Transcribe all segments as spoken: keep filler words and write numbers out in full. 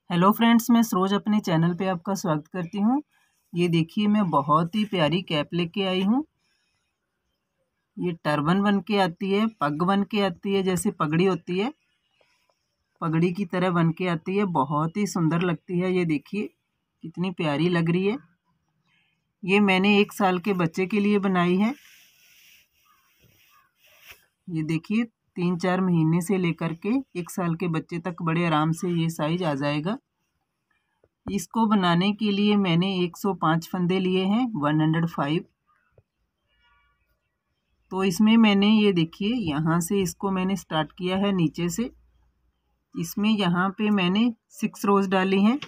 Hello friends, मैं सरोज अपने channel पे आपका स्वागत करती हूँ। ये देखिए, मैं बहुत ही प्यारी कैप लेके आई हूँ। ये टर्बन बन के आती है, पग बन के आती है, जैसे पगड़ी होती है, पगड़ी की तरह बन के आती है। बहुत ही सुंदर लगती है। ये देखिए कितनी प्यारी लग रही है। ये मैंने एक साल के बच्चे के लिए बनाई है। ये देखिए, तीन चार महीने से लेकर के एक साल के बच्चे तक बड़े आराम से ये साइज आ जाएगा। इसको बनाने के लिए मैंने एक सौ पाँच फंदे लिए हैं, एक सौ पाँच। तो इसमें मैंने ये देखिए यहाँ से इसको मैंने स्टार्ट किया है नीचे से। इसमें यहाँ पे मैंने सिक्स रोज डाली हैं,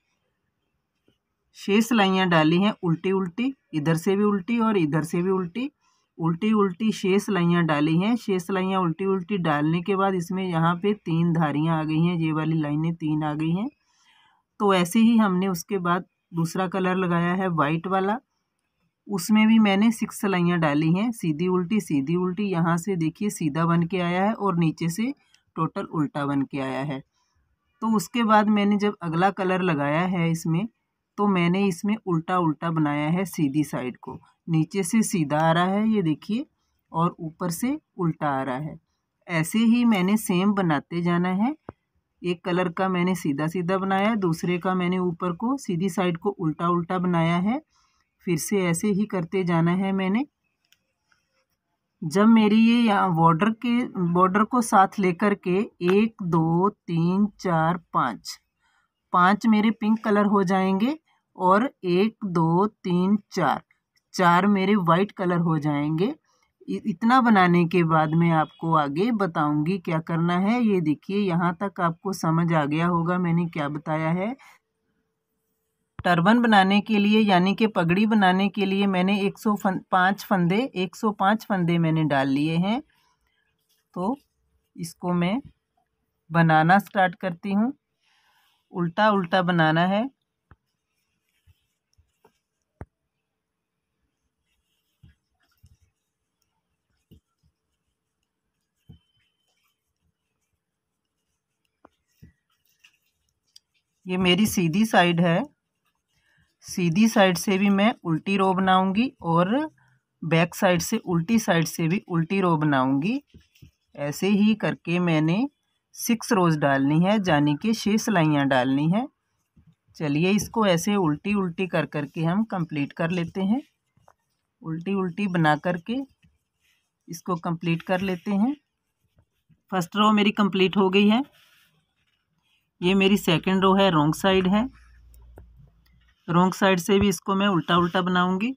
छः सिलाइयाँ डाली हैं उल्टी उल्टी, इधर से भी उल्टी और इधर से भी उल्टी उल्टी उल्टी छः सिलाइयाँ डाली हैं। छः सिलाइयाँ उल्टी उल्टी डालने के बाद इसमें यहाँ पे तीन धारियाँ आ गई हैं, ये वाली लाइनें तीन आ गई हैं। तो ऐसे ही हमने उसके बाद दूसरा कलर लगाया है वाइट वाला। उसमें भी मैंने सिक्स सिलाइयाँ डाली हैं, सीधी उल्टी सीधी उल्टी। यहाँ से देखिए सीधा बन के आया है और नीचे से टोटल उल्टा बन के आया है। तो उसके बाद मैंने जब अगला कलर लगाया है इसमें, तो मैंने इसमें उल्टा उल्टा बनाया है। सीधी साइड को नीचे से सीधा आ रहा है, ये देखिए, और ऊपर से उल्टा आ रहा है। ऐसे ही मैंने सेम बनाते जाना है। एक कलर का मैंने सीधा सीधा बनाया, दूसरे का मैंने ऊपर को सीधी साइड को उल्टा उल्टा बनाया है। फिर से ऐसे ही करते जाना है मैंने। जब मेरी ये यहाँ बॉर्डर के बॉर्डर को साथ लेकर के एक दो तीन चार पाँच पाँच मेरे पिंक कलर हो जाएंगे और एक दो तीन चार चार मेरे वाइट कलर हो जाएंगे। इतना बनाने के बाद मैं आपको आगे बताऊंगी क्या करना है। ये देखिए, यहाँ तक आपको समझ आ गया होगा मैंने क्या बताया है। टर्बन बनाने के लिए यानी कि पगड़ी बनाने के लिए मैंने एक सौ पाँच फंदे एक सौ पाँच फंदे मैंने डाल लिए हैं। तो इसको मैं बनाना स्टार्ट करती हूँ। उल्टा उल्टा बनाना है। ये मेरी सीधी साइड है, सीधी साइड से भी मैं उल्टी रो बनाऊंगी और बैक साइड से उल्टी साइड से भी उल्टी रो बनाऊंगी। ऐसे ही करके मैंने सिक्स रोज डालनी है, यानी कि छः सिलाइयाँ डालनी है। चलिए इसको ऐसे उल्टी उल्टी कर करके हम कंप्लीट कर लेते हैं। उल्टी उल्टी बना करके इसको कंप्लीट कर लेते हैं। फर्स्ट रो मेरी कंप्लीट हो गई है। ये मेरी सेकंड रो है, रॉन्ग साइड है। रॉन्ग साइड से भी इसको मैं उल्टा उल्टा बनाऊंगी।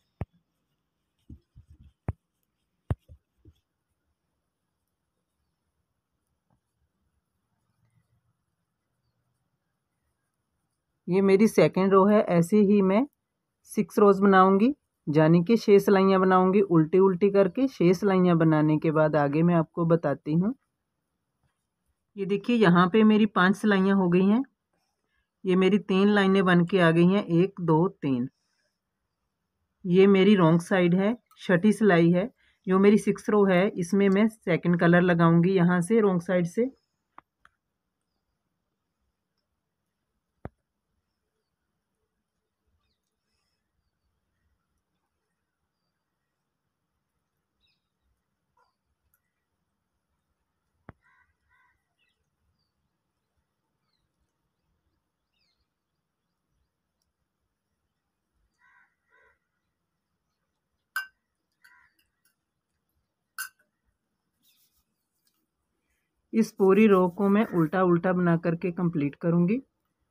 ये मेरी सेकंड रो है। ऐसे ही मैं सिक्स रोज बनाऊंगी, यानी कि छः सिलाइयाँ बनाऊंगी उल्टी उल्टी करके। छः सिलाइयाँ बनाने के बाद आगे मैं आपको बताती हूँ। ये देखिए, यहाँ पे मेरी पांच सिलाइयाँ हो गई हैं। ये मेरी तीन लाइनें बन के आ गई हैं, एक दो तीन। ये मेरी रॉन्ग साइड है, छठी सिलाई है। जो मेरी सिक्स रो है इसमें मैं सेकंड कलर लगाऊंगी यहाँ से रॉन्ग साइड से। इस पूरी रो को मैं उल्टा उल्टा बना करके कंप्लीट करूंगी।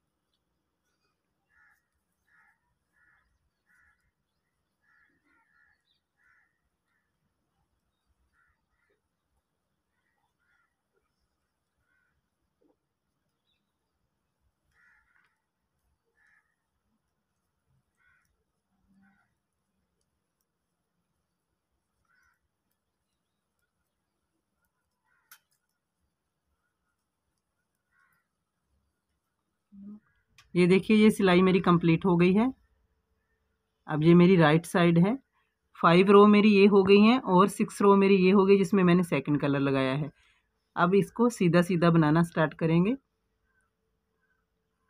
ये देखिए, ये सिलाई मेरी कंप्लीट हो गई है। अब ये मेरी राइट साइड है। फाइव रो मेरी ये हो गई हैं और सिक्स रो मेरी ये हो गई जिसमें मैंने सेकंड कलर लगाया है। अब इसको सीधा सीधा बनाना स्टार्ट करेंगे।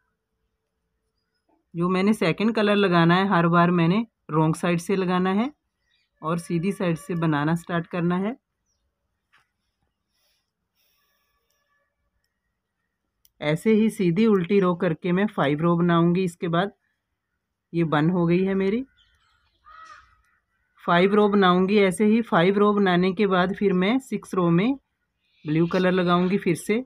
जो मैंने सेकंड कलर लगाना है हर बार मैंने रॉन्ग साइड से लगाना है और सीधी साइड से बनाना स्टार्ट करना है। ऐसे ही सीधी उल्टी रो करके मैं फाइव रो बनाऊंगी। इसके बाद ये वन हो गई है मेरी, फाइव रो बनाऊंगी। ऐसे ही फाइव रो बनाने के बाद फिर मैं सिक्स रो में ब्लू कलर लगाऊंगी फिर से।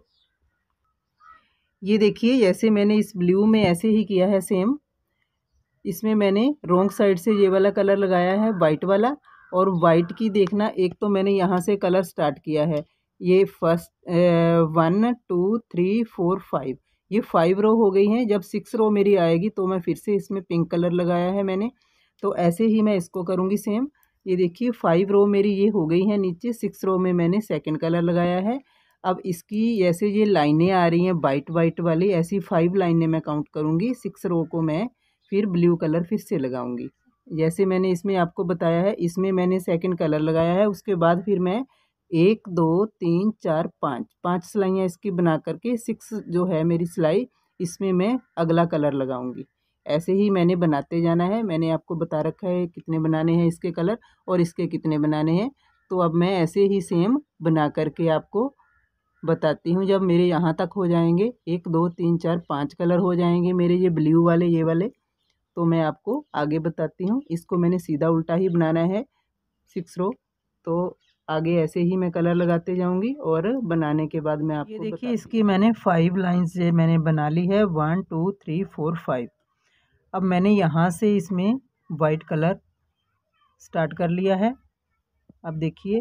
ये देखिए जैसे मैंने इस ब्लू में ऐसे ही किया है सेम, इसमें मैंने रॉन्ग साइड से ये वाला कलर लगाया है वाइट वाला, और वाइट की देखना एक तो मैंने यहाँ से कलर स्टार्ट किया है। ये first one two three four five, ये फाइव रो हो गई हैं। जब सिक्स रो मेरी आएगी तो मैं फिर से इसमें पिंक कलर लगाया है मैंने। तो ऐसे ही मैं इसको करूँगी सेम। ये देखिए फाइव रो मेरी ये हो गई हैं नीचे, सिक्स रो में मैंने सेकंड कलर लगाया है। अब इसकी जैसे ये लाइनें आ रही हैं वाइट वाइट वाली, ऐसी फाइव लाइनें मैं काउंट करूँगी। सिक्स रो को मैं फिर ब्लू कलर फिर से लगाऊंगी। जैसे मैंने इसमें आपको बताया है, इसमें मैंने सेकंड कलर लगाया है। उसके बाद फिर मैं एक दो तीन चार पाँच पाँच सिलाइयाँ इसकी बना करके सिक्स जो है मेरी सिलाई, इसमें मैं अगला कलर लगाऊंगी। ऐसे ही मैंने बनाते जाना है। मैंने आपको बता रखा है कितने बनाने हैं इसके कलर और इसके कितने बनाने हैं। तो अब मैं ऐसे ही सेम बना करके आपको बताती हूँ। जब मेरे यहाँ तक हो जाएंगे, एक दो तीन चार पाँच कलर हो जाएंगे मेरे ये ब्लू वाले ये वाले, तो मैं आपको आगे बताती हूँ। इसको मैंने सीधा उल्टा ही बनाना है सिक्स रो। तो आगे ऐसे ही मैं कलर लगाते जाऊंगी और बनाने के बाद मैं आपको ये देखिए इसकी मैंने फाइव लाइंस से मैंने बना ली है, one two three four five. अब मैंने यहाँ से इसमें वाइट कलर स्टार्ट कर लिया है। अब देखिए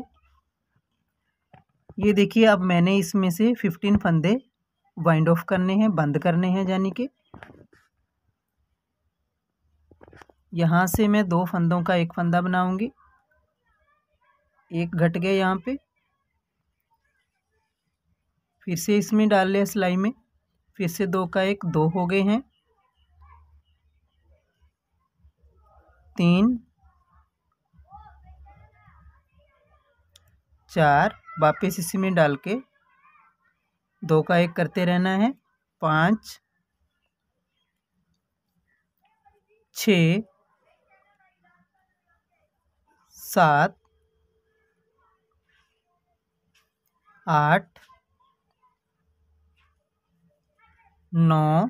ये देखिए अब मैंने इसमें से फिफ्टीन फंदे वाइंड ऑफ करने हैं, बंद करने हैं। यानी कि यहाँ से मैं दो फंदों का एक फंदा बनाऊंगी, एक घट गया यहाँ पे, फिर से इसमें डाल लिया सिलाई में, फिर से दो का एक, दो हो गए हैं, तीन चार, वापस इसी में डाल के दो का एक करते रहना है, पाँच छ सात आठ नौ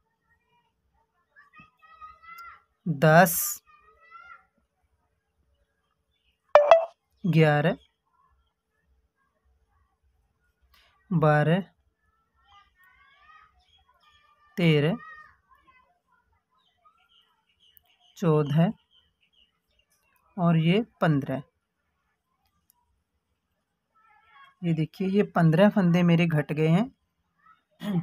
दस ग्यारह बारह तेरह चौदह और ये पंद्रह। ये देखिए ये पंद्रह फंदे मेरे घट गए हैं।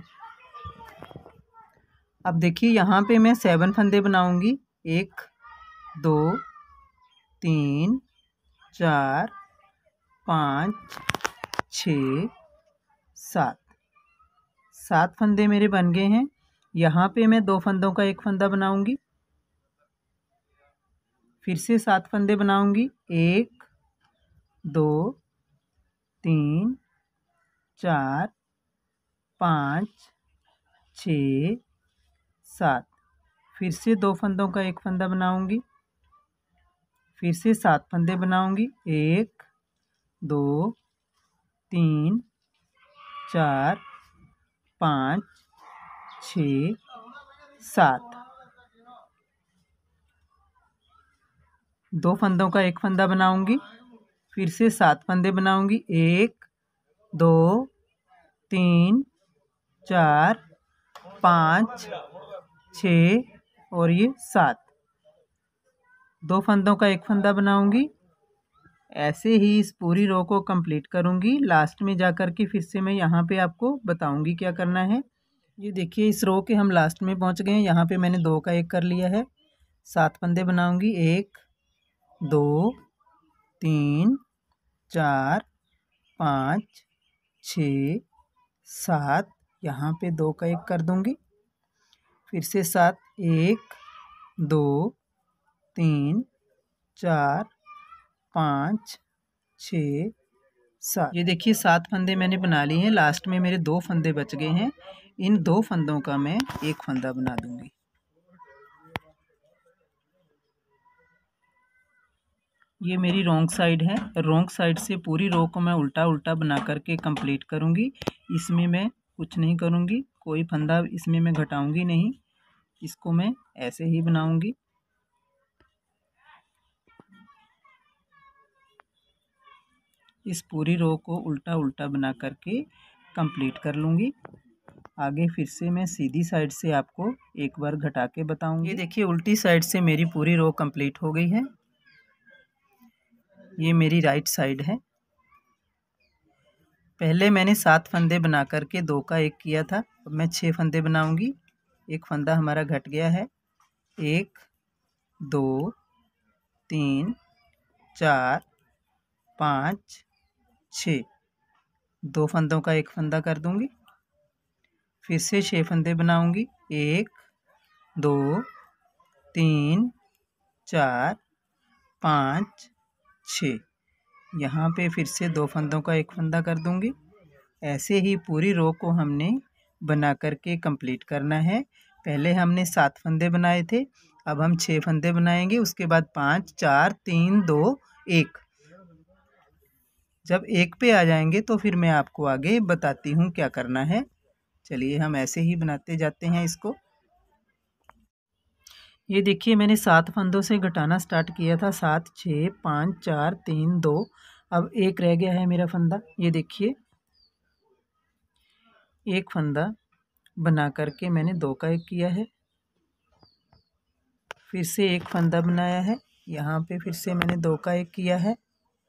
अब देखिए यहाँ पे मैं सेवन फंदे बनाऊंगी, एक दो तीन चार पाँच छ सात, सात फंदे मेरे बन गए हैं। यहाँ पे मैं दो फंदों का एक फंदा बनाऊंगी, फिर से सात फंदे बनाऊंगी, एक दो तीन चार पाँच छ सात, फिर से दो फंदों का एक फंदा बनाऊंगी, फिर से सात फंदे बनाऊंगी, एक दो तीन चार पाँच छ सात, दो फंदों का एक फंदा बनाऊंगी, फिर से सात फंदे बनाऊंगी, एक दो तीन चार पाँच छ और ये सात, दो फंदों का एक फंदा बनाऊंगी। ऐसे ही इस पूरी रो को कंप्लीट करूंगी। लास्ट में जाकर के फिर से मैं यहाँ पे आपको बताऊंगी क्या करना है। ये देखिए इस रो के हम लास्ट में पहुँच गए हैं। यहाँ पे मैंने दो का एक कर लिया है, सात फंदे बनाऊंगी, एक दो तीन चार पाँच छ सात, यहाँ पे दो का एक कर दूंगी, फिर से सात, एक दो तीन चार पाँच छ सात। ये देखिए सात फंदे मैंने बना लिए हैं। लास्ट में मेरे दो फंदे बच गए हैं। इन दो फंदों का मैं एक फंदा बना दूंगी। ये मेरी रॉन्ग साइड है। रॉन्ग साइड से पूरी रो को मैं उल्टा उल्टा बना करके कंप्लीट करूँगी। इसमें मैं कुछ नहीं करूँगी, कोई फंदा इसमें मैं घटाऊँगी नहीं, इसको मैं ऐसे ही बनाऊँगी। इस पूरी रो को उल्टा उल्टा बना करके कंप्लीट कर लूँगी। आगे फिर से मैं सीधी साइड से आपको एक बार घटा के बताऊँगी। ये देखिए उल्टी साइड से मेरी पूरी रो कंप्लीट हो गई है। ये मेरी राइट साइड है। पहले मैंने सात फंदे बना करके दो का एक किया था, अब मैं छः फंदे बनाऊंगी। एक फंदा हमारा घट गया है। एक, दो, तीन, चार, पाँच, छः, दो फंदों का एक फंदा कर दूंगी। फिर से छः फंदे बनाऊंगी। एक, दो, तीन, चार, पाँच, छः, यहाँ पे फिर से दो फंदों का एक फंदा कर दूंगी। ऐसे ही पूरी रो को हमने बना करके कंप्लीट करना है। पहले हमने सात फंदे बनाए थे, अब हम छः फंदे बनाएंगे। उसके बाद पाँच, चार, तीन, दो, एक। जब एक पे आ जाएंगे तो फिर मैं आपको आगे बताती हूँ क्या करना है। चलिए हम ऐसे ही बनाते जाते हैं इसको। ये देखिए मैंने सात फंदों से घटाना स्टार्ट किया था। सात, छः, पाँच, चार, तीन, दो। अब एक रह गया है मेरा फंदा। ये देखिए एक फंदा बना करके मैंने दो का एक किया है। फिर से एक फंदा बनाया है, यहाँ पे फिर से मैंने दो का एक किया है।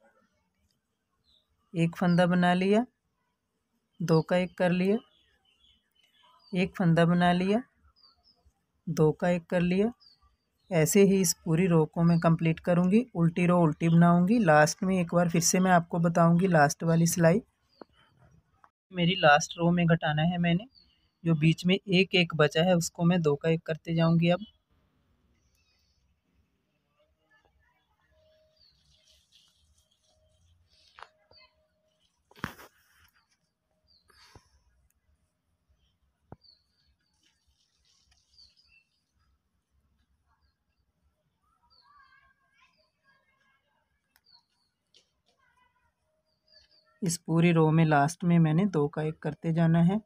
एक फंदा बना लिया, दो का एक कर लिया। एक फंदा बना लिया, दो का एक कर लिया। ऐसे ही इस पूरी रो को मैं कंप्लीट करूँगी। उल्टी रो उल्टी बनाऊँगी। लास्ट में एक बार फिर से मैं आपको बताऊँगी लास्ट वाली सिलाई। मेरी लास्ट रो में घटाना है मैंने। जो बीच में एक एक बचा है उसको मैं दो का एक करते जाऊँगी। अब इस पूरी रो में लास्ट में मैंने दो का एक करते जाना है।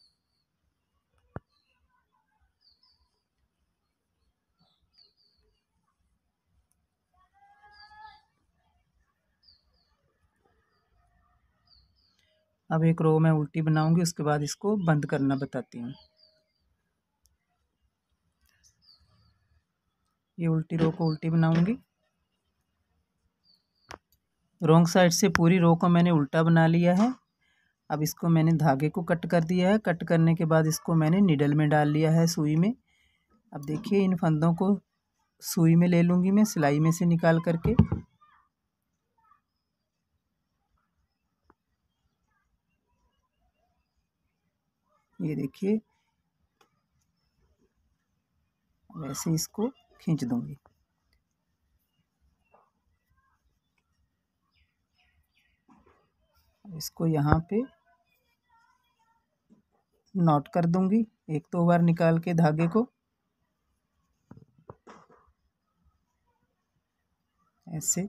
अब एक रो मैं उल्टी बनाऊंगी, उसके बाद इसको बंद करना बताती हूँ। ये उल्टी रो को उल्टी बनाऊंगी। रॉन्ग साइड से पूरी रो को मैंने उल्टा बना लिया है। अब इसको मैंने धागे को कट कर दिया है। कट करने के बाद इसको मैंने निडल में डाल लिया है, सुई में। अब देखिए इन फंदों को सुई में ले लूँगी मैं, सिलाई में से निकाल करके। ये देखिए वैसे इसको खींच दूँगी। इसको यहाँ पे नॉट कर दूँगी एक दो बार निकाल के धागे को, ऐसे।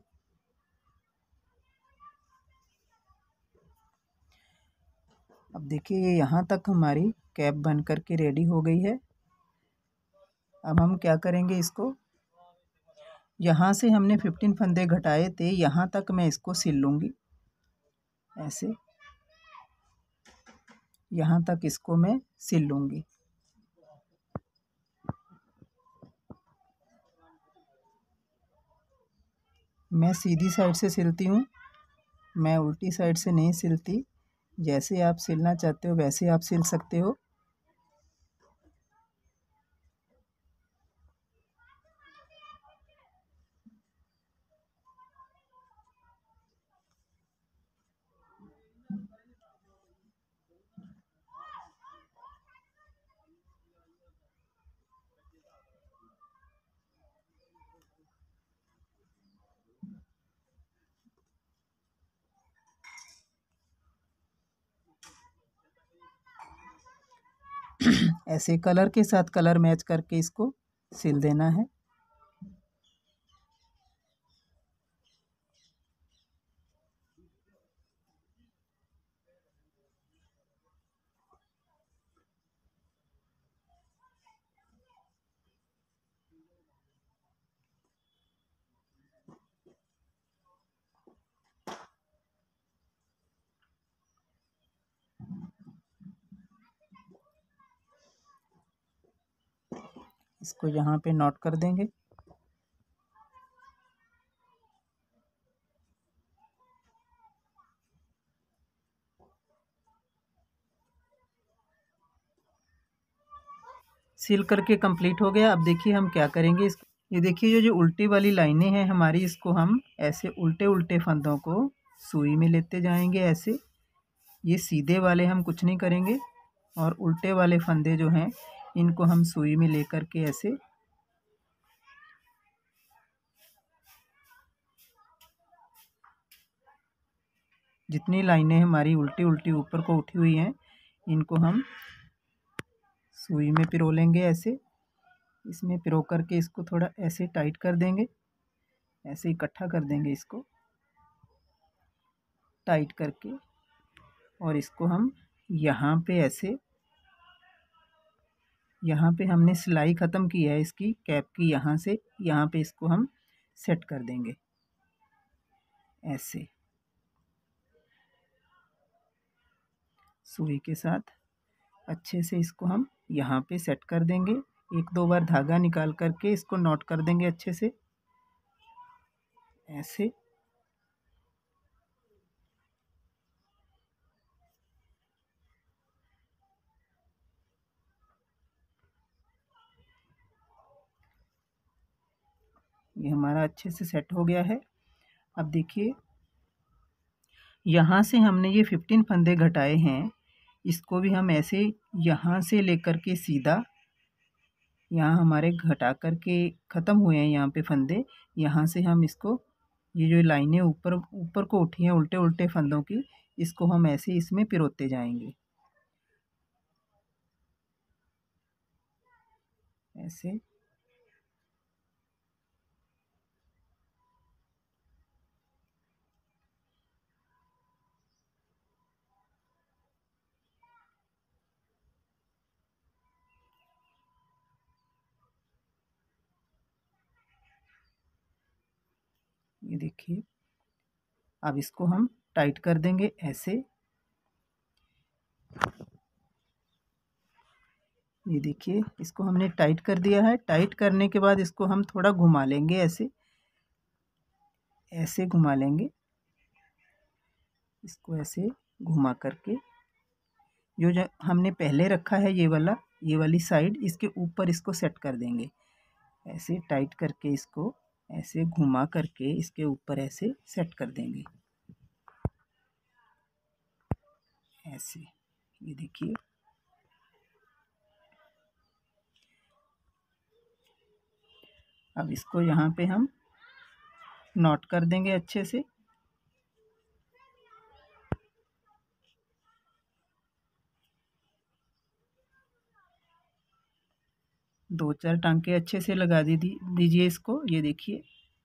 अब देखिए ये यहाँ तक हमारी कैप बन करके रेडी हो गई है। अब हम क्या करेंगे, इसको यहाँ से हमने फिफ्टीन फंदे घटाए थे, यहाँ तक मैं इसको सिल लूँगी ऐसे। यहाँ तक इसको मैं सिल लूँगी। मैं सीधी साइड से सिलती हूँ, मैं उल्टी साइड से नहीं सिलती। जैसे आप सिलना चाहते हो वैसे आप सिल सकते हो। ऐसे कलर के साथ कलर मैच करके इसको सिल देना है। इसको यहाँ पे नोट कर देंगे। सील करके कंप्लीट हो गया। अब देखिए हम क्या करेंगे, इसको ये देखिए जो जो उल्टी वाली लाइनें हैं हमारी, इसको हम ऐसे उल्टे उल्टे फंदों को सुई में लेते जाएंगे ऐसे। ये सीधे वाले हम कुछ नहीं करेंगे, और उल्टे वाले फंदे जो हैं इनको हम सुई में लेकर के ऐसे जितनी लाइनें हमारी उल्टी उल्टी ऊपर को उठी हुई हैं इनको हम सुई में पिरो लेंगे ऐसे। इसमें पिरो करके इसको थोड़ा ऐसे टाइट कर देंगे, ऐसे इकट्ठा कर देंगे इसको टाइट करके, और इसको हम यहाँ पे ऐसे, यहाँ पे हमने सिलाई ख़त्म की है इसकी कैप की, यहाँ से यहाँ पे इसको हम सेट कर देंगे ऐसे सुई के साथ। अच्छे से इसको हम यहाँ पे सेट कर देंगे। एक दो बार धागा निकाल करके इसको नॉट कर देंगे अच्छे से ऐसे। ये हमारा अच्छे से सेट हो गया है। अब देखिए यहाँ से हमने ये फिफ्टीन फंदे घटाए हैं, इसको भी हम ऐसे यहाँ से लेकर के सीधा, यहाँ हमारे घटा करके ख़त्म हुए हैं यहाँ पे फंदे, यहाँ से हम इसको, ये जो लाइनें ऊपर ऊपर को उठी हैं उल्टे उल्टे फंदों की, इसको हम ऐसे इसमें पिरोते जाएंगे ऐसे। ये देखिए अब इसको हम टाइट कर देंगे ऐसे। ये देखिए इसको हमने टाइट कर दिया है। टाइट करने के बाद इसको हम थोड़ा घुमा लेंगे ऐसे, ऐसे घुमा लेंगे इसको, ऐसे घुमा करके जो जो हमने पहले रखा है ये वाला, ये वाली साइड, इसके ऊपर इसको सेट कर देंगे ऐसे। टाइट करके इसको ऐसे घुमा करके इसके ऊपर ऐसे सेट कर देंगे ऐसे। ये देखिए अब इसको यहाँ पे हम नॉट कर देंगे अच्छे से। दो चार टांके अच्छे से लगा दी दीजिए इसको। ये देखिए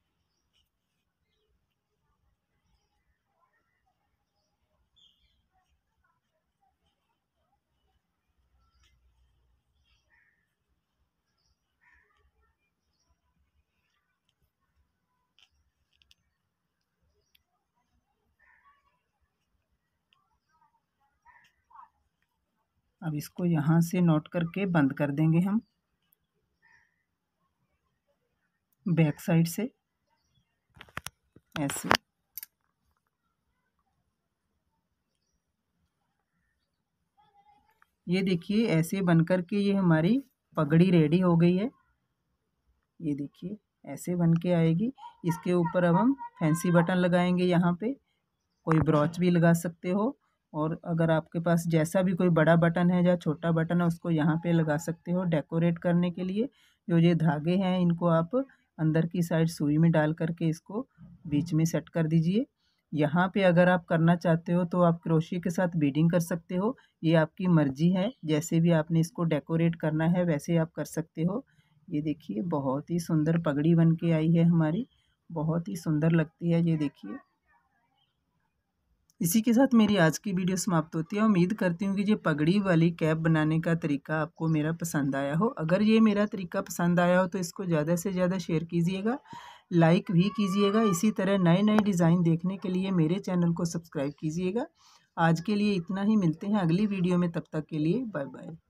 अब इसको यहाँ से नोट करके बंद कर देंगे हम बैक साइड से ऐसे। ये देखिए ऐसे बन कर के ये हमारी पगड़ी रेडी हो गई है। ये देखिए ऐसे बन के आएगी। इसके ऊपर अब हम फैंसी बटन लगाएंगे, यहाँ पे कोई ब्रॉच भी लगा सकते हो, और अगर आपके पास जैसा भी कोई बड़ा बटन है या छोटा बटन है उसको यहाँ पे लगा सकते हो डेकोरेट करने के लिए। जो ये धागे हैं इनको आप अंदर की साइड सुई में डाल करके इसको बीच में सेट कर दीजिए। यहाँ पे अगर आप करना चाहते हो तो आप क्रोशिया के साथ बीडिंग कर सकते हो, ये आपकी मर्जी है। जैसे भी आपने इसको डेकोरेट करना है वैसे आप कर सकते हो। ये देखिए बहुत ही सुंदर पगड़ी बन के आई है हमारी, बहुत ही सुंदर लगती है। ये देखिए इसी के साथ मेरी आज की वीडियो समाप्त होती है। उम्मीद करती हूँ कि ये पगड़ी वाली कैप बनाने का तरीका आपको मेरा पसंद आया हो। अगर ये मेरा तरीका पसंद आया हो तो इसको ज़्यादा से ज़्यादा शेयर कीजिएगा, लाइक भी कीजिएगा। इसी तरह नए नए डिज़ाइन देखने के लिए मेरे चैनल को सब्सक्राइब कीजिएगा। आज के लिए इतना ही, मिलते हैं अगली वीडियो में, तब तक के लिए बाय बाय।